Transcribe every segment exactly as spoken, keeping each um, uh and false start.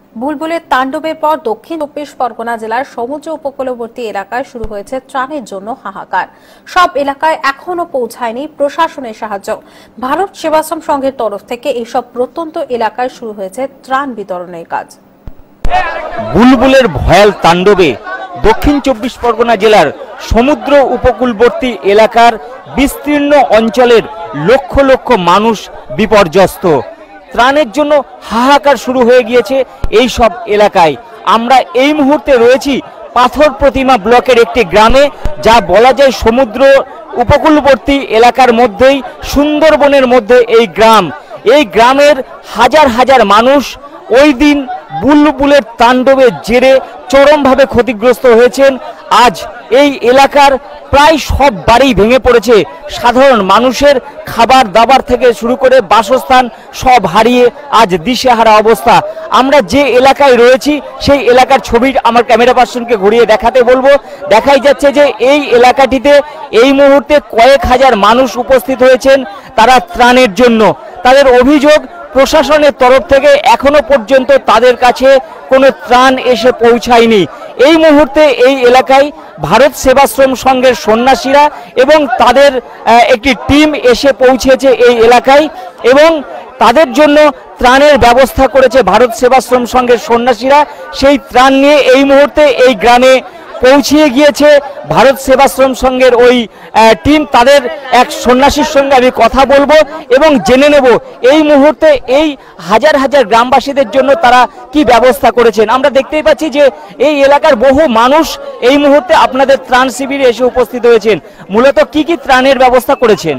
বুলবুলের তাণ্ডবের পর দক্ষিণ চব্বিশ পরগনা জেলার সমুদ্র উপকূলবর্তী এলাকায় শুরু হয়েছে ত্রাণের জন্য হাহাকার। সব এলাকায় এখনো পৌঁছায়নি প্রশাসনের সাহায্য। ভারত সেবাশ্রম সংঘের তরফ থেকে এইসব প্রত্যন্ত এলাকায় শুরু হয়েছে ত্রাণ বিতরণের কাজ। বুলবুলের ভয়াল তাণ্ডবে দক্ষিণ চব্বিশ পরগনা জেলার সমুদ্র উপকূলবর্তী এলাকার বিস্তীর্ণ অঞ্চলের লক্ষ লক্ষ মানুষ বিপর্যস্ত। ত্রাণের জন্য হাহাকার শুরু হয়ে গিয়েছে এই সব এলাকায়। আমরা এই মুহূর্তে রয়েছি পাথর প্রতিমা ব্লকের একটি গ্রামে, যা বলা যায় সমুদ্র উপকূলবর্তী এলাকার মধ্যেই সুন্দরবনের মধ্যে এই গ্রাম। এই গ্রামের হাজার হাজার মানুষ ওই দিন বুলবুলের তাণ্ডবের জেরে চরমভাবে ক্ষতিগ্রস্ত হয়েছেন। আজ এই এলাকার প্রায় সব বাড়ি ভেঙে পড়েছে। সাধারণ মানুষের খাবার দাবার থেকে শুরু করে বাসস্থান সব হারিয়ে আজ দিশেহারা অবস্থা। আমরা যে এলাকায় রয়েছি সেই এলাকার ছবি আমার ক্যামেরা পার্সনকে ঘুরিয়ে দেখাতে বলবো। দেখাই যাচ্ছে যে এই এলাকাটিতে এই মুহূর্তে কয়েক হাজার মানুষ উপস্থিত হয়েছেন তারা ত্রাণের জন্য। তাদের অভিযোগ, প্রশাসনের তরফ থেকে এখনো পর্যন্ত তাদের কাছে কোনো ত্রাণ এসে পৌঁছায়নি। এই মুহূর্তে এই এলাকায় ভারত সেবাশ্রম সংঘের সন্ন্যাসীরা এবং তাদের একটি টিম এসে পৌঁছেছে এই এলাকায় এবং তাদের জন্য ত্রাণের ব্যবস্থা করেছে ভারত সেবাশ্রম সংঘের সন্ন্যাসীরা। সেই ত্রাণ নিয়ে এই মুহূর্তে এই গ্রামে পৌঁছিয়ে গিয়েছে ভারত সেবাশ্রম সংঘের ওই টিম। তাদের এক সন্ন্যাসীর সঙ্গে আমি কথা বলবো এবং জেনে নেব এই মুহূর্তে এই হাজার হাজার গ্রামবাসীদের জন্য তারা কি ব্যবস্থা করেছেন। আমরা দেখতেই পাচ্ছি যে এই এলাকার বহু মানুষ এই মুহূর্তে আপনাদের ত্রাণ শিবিরে এসে উপস্থিত হয়েছেন। মূলত কি কি ত্রাণের ব্যবস্থা করেছেন?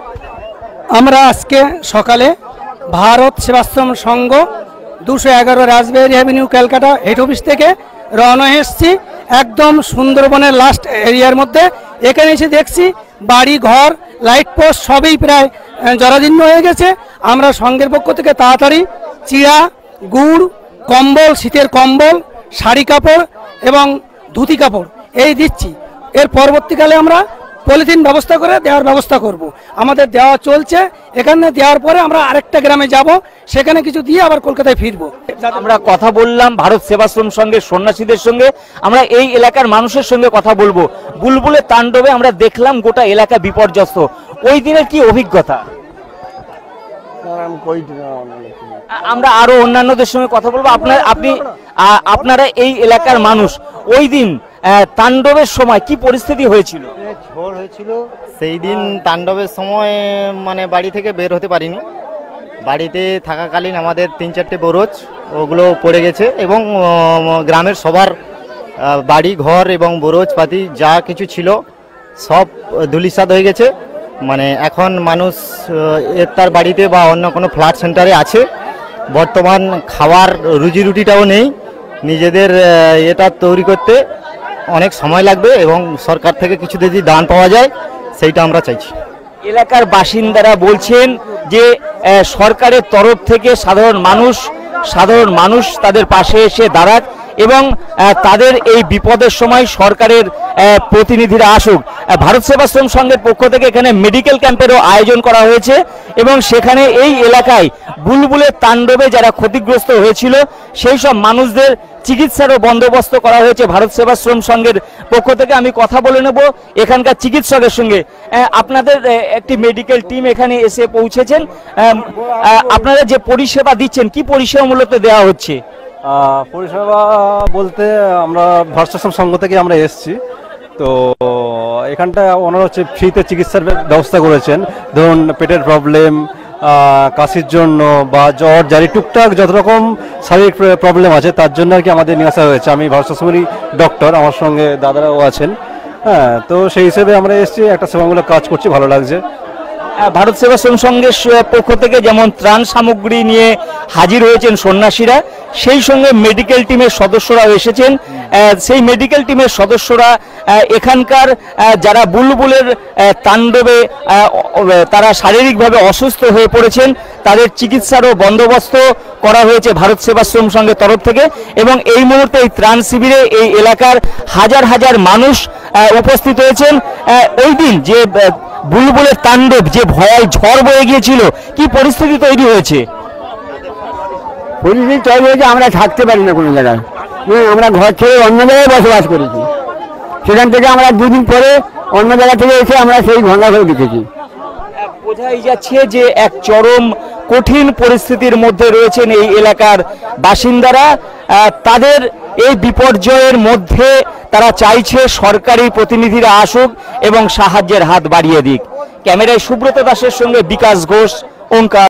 আমরা আজকে সকালে ভারত সেবাশ্রম সংঘ দুশো এগারো Rashbehari avenue Calcutta head office থেকে রওনা এসেছি একদম সুন্দরবনের লাস্ট এরিয়ার মধ্যে। এখানে এসে দেখছি বাড়ি ঘর লাইট পোস্ট সবই প্রায় জরাজীর্ণ হয়ে গেছে। আমরা সংঘের পক্ষ থেকে তাড়াতাড়ি চিড়া, গুড়, কম্বল, শীতের কম্বল, শাড়ি কাপড় এবং ধুতি কাপড় এই দিচ্ছি। এর পরবর্তীকালে আমরা পলিথিন ব্যবস্থা করে দেওয়ার ব্যবস্থা করব। আমাদের দেওয়া চলছে। এখানে দেওয়ার পরে আমরা আরেকটা গ্রামে যাব, সেখানে কিছু দিয়ে আবার কলকাতায় ফিরবো। আমরা কথা বললাম ভারত সেবাশ্রম সংঘের সন্ন্যাসীদের সঙ্গে, আমরা এই এলাকার মানুষের সঙ্গে কথা বলবো। বুলবুলের তাণ্ডবে আমরা দেখলাম গোটা এলাকা বিপর্যস্ত। ওই দিনের কি অভিজ্ঞতা? আমরা আরো অন্যান্যদের সঙ্গে কথা বলবো। আপনার আপনি আপনারা এই এলাকার মানুষ, ওই দিন তাণ্ডবের সময় কি পরিস্থিতি হয়েছিল? ঝড় হয়েছিল সেই দিন। তাণ্ডবের সময় মানে বাড়ি থেকে বের হতে পারিনি। বাড়িতে থাকাকালীন আমাদের তিন চারটে বরজ ওগুলো পড়ে গেছে এবং গ্রামের সবার বাড়ি ঘর এবং বরজ পাতি যা কিছু ছিল সব ধূলিসাৎ হয়ে গেছে। মানে এখন মানুষ তার বাড়িতে বা অন্য কোনো ফ্ল্যাট সেন্টারে আছে। বর্তমান খাওয়ার রুজি রুটিটাও নেই। নিজেদের এটা তৈরি করতে অনেক সময় লাগবে এবং সরকার থেকে কিছু যদি দান পাওয়া যায় সেইটা আমরা চাইছি। এলাকার বাসিন্দারা বলছেন যে সরকারের তরফ থেকে সাধারণ মানুষ সাধারণ মানুষ তাদের পাশে এসে দাঁড়াক এবং তাদের এই বিপদের সময় সরকারের প্রতিনিধিরা আসুক। ভারত সেবাশ্রম সংঘের পক্ষ থেকে এখানে মেডিকেল ক্যাম্পেরও আয়োজন করা হয়েছে এবং সেখানে এই এলাকায় বুলবুলের তাণ্ডবে যারা ক্ষতিগ্রস্ত হয়েছিল সেই সব মানুষদের চিকিৎসারও বন্দোবস্ত করা হয়েছে ভারত সেবাশ্রম সংঘের পক্ষ থেকে। আমি কথা বলে নেব এখানকার চিকিৎসকের সঙ্গে। আপনাদের একটি মেডিকেল টিম এখানে এসে পৌঁছেছেন। আপনারা যে পরিষেবা দিচ্ছেন কি পরিষেবা মূলত দেওয়া হচ্ছে? পরিষেবা বলতে আমরা ভারত সেবাশ্রম সংঘ থেকে আমরা এসেছি। তো এখানটায় ওনারা হচ্ছে ফ্রিতে চিকিৎসার ব্যবস্থা করেছেন। ধরুন পেটের প্রবলেম, কাশির জন্য বা জ্বর জারি টুকটাক যত রকম শারীরিক প্রবলেম আছে তার জন্য আর কি আমাদের নিয়ে আসা হয়েছে। আমি ভারত সেবাশ্রমেরই ডক্টর, আমার সঙ্গে দাদারাও আছেন। হ্যাঁ, তো সেই হিসেবে আমরা এসেছি, একটা সেবামূলক কাজ করছি, ভালো লাগছে। ভারত সেবাশ্রম সংঘের পক্ষ থেকে যেমন ত্রাণ সামগ্রী নিয়ে হাজির হয়েছেন সন্ন্যাসীরা, সেই সঙ্গে মেডিকেল টিমের সদস্যরাও এসেছেন। সেই মেডিকেল টিমের সদস্যরা এখানকার যারা বুলবুলের তাণ্ডবে তারা শারীরিকভাবে অসুস্থ হয়ে পড়েছেন তাদের চিকিৎসারও বন্দোবস্ত করা হয়েছে ভারত সেবাশ্রম সংঘের তরফ থেকে এবং এই মুহূর্তে এই ত্রাণ শিবিরে এই এলাকার হাজার হাজার মানুষ উপস্থিত হয়েছেন। ওই দিন যে বুলবুলের তাণ্ডব, যে ভয়াল ঝড় বয়ে গিয়েছিল, কি পরিস্থিতি তৈরি হয়েছে? পরিস্থিতি তৈরি হয়েছে, আমরা থাকতে পারি না কোনো জায়গায়। হ্যাঁ, আমরা ঘর ছেড়ে অন্য জায়গায় বসবাস করেছি, সেখান থেকে আমরা দুদিন পরে অন্য জায়গা থেকে এসে আমরা সেই ভাঙা ঘরে ঢুকেছি। বোঝাই যাচ্ছে যে এক চরম কঠিন পরিস্থিতির মধ্যে রয়েছেন এই এলাকার বাসিন্দারা। আহ, তাদের এই বিপর্যয়ের মধ্যে তারা চাইছে সরকারি প্রতিনিধিরা আসুক এবং সাহায্যের হাত বাড়িয়ে দিক। ক্যামেরায় সুব্রত দাসের সঙ্গে বিকাশ ঘোষ, ওঙ্কার।